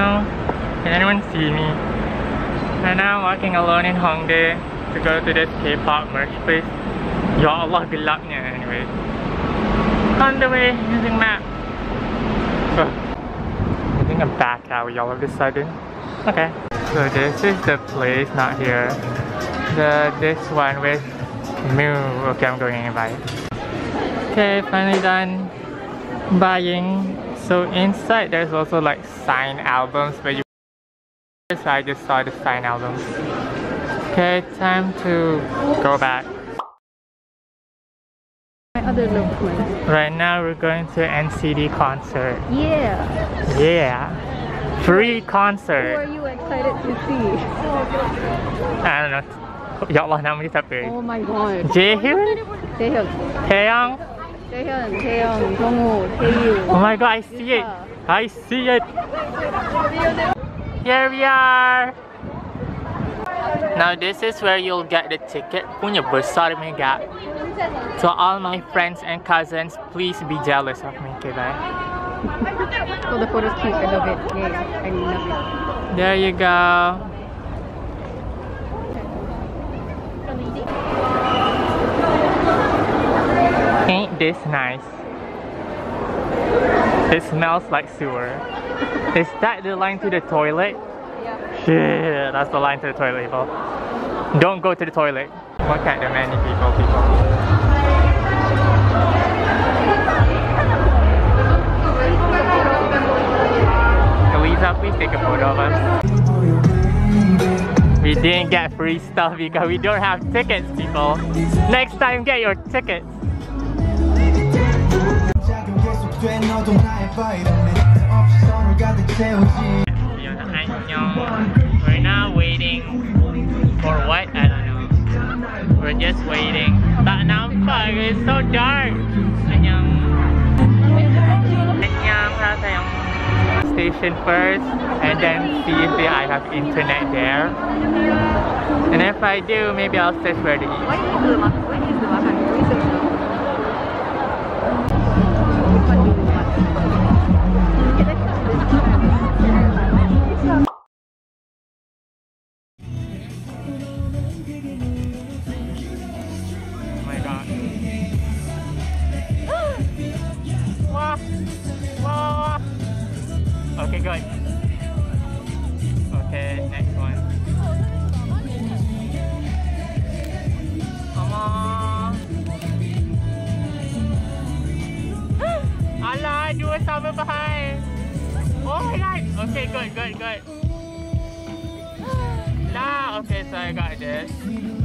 now. Can anyone see me? And now I'm walking alone in Hongdae to go to this K-pop merch place. Ya Allah, gelapnya anyway. On the way using map. I think I'm back alley all of a sudden. Okay. So this is the place, not here. This one with Moo. Okay, I'm going to invite. Okay, finally done buying. So inside there's also like signed albums, but so I just saw the signed albums. Okay, time to go back. Other movement. Right now we're going to NCT concert. Yeah. Yeah. Free Who concert. are you excited to see? I don't know. Ya Allah, nama dia siapa? Oh my god. Jaehyun? Taehyung. Taeyong? Taehyung, Jongwoo, Taeyu. Oh my god, I see it. I see it. Here we are. Now this is where you'll get the ticket. Punya besar mega. To all my friends and cousins, please be jealous of me, okay, bye. So the photo's cute. I love it. Yay. I love it. There you go. Ain't this nice? It smells like sewer. Is that the line to the toilet? Yeah. Shit, that's the line to the toilet, people. Don't go to the toilet. Look at the many people. Elisa, please take a photo of us. We didn't get free stuff because we don't have tickets, people. Next time, get your tickets. We're now waiting for what? I don't know. We're just waiting. Tak nampak, it's so dark. Annyeong. Rasa yang station first, and then see if I have internet there. And if I do, maybe I'll search where to eat. When is the makan? Oh my god. Wow. Okay, good. Okay, next one. Come on. Allah, dua sama behind. Oh my god. Okay, good. Lah, okay, so I got this.